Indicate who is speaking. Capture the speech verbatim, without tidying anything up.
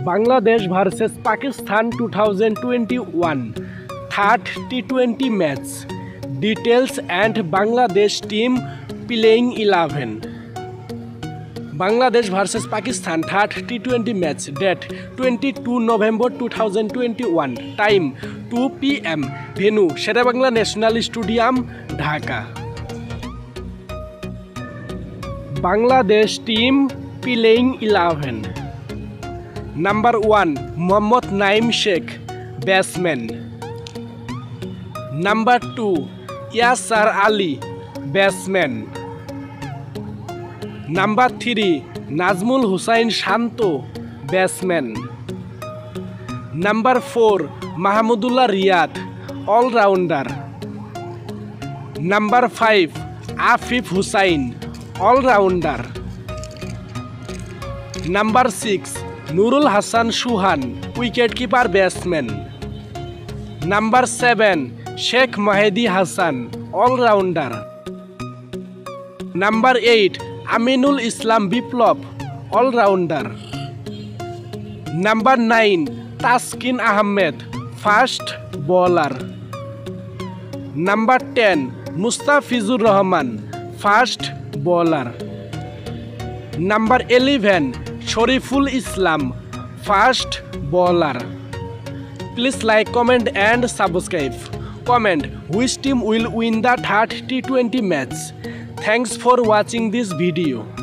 Speaker 1: Bangladesh versus Pakistan two thousand twenty-one third T twenty match. Details and Bangladesh team playing eleven. Bangladesh versus Pakistan third T twenty match. Date twenty-second November two thousand twenty-one. Time two P M. Venue Sherebangla National Stadium, Dhaka. Bangladesh team playing eleven. Number one, Mohammad Naeem Sheikh, batsman. Number two, Yasser Ali, batsman. Number three, Nazmul Hussain Shanto, batsman. Number four, Mahmudullah Riyad, all-rounder. Number five, Afif Hussain, all-rounder. Number six, Nurul Hassan Shuhan, wicket-keeper batsman. Number seven, Sheikh Mahdi Hassan, all-rounder. Number eight, Aminul Islam Biplop, all-rounder. Number nine, Taskin Ahmed, fast bowler. Number ten, Mustafizur Rahman, fast bowler. Number eleven, Shariful Islam, fast bowler. Please like, comment and subscribe. Comment which team will win the third T twenty match. Thanks for watching this video.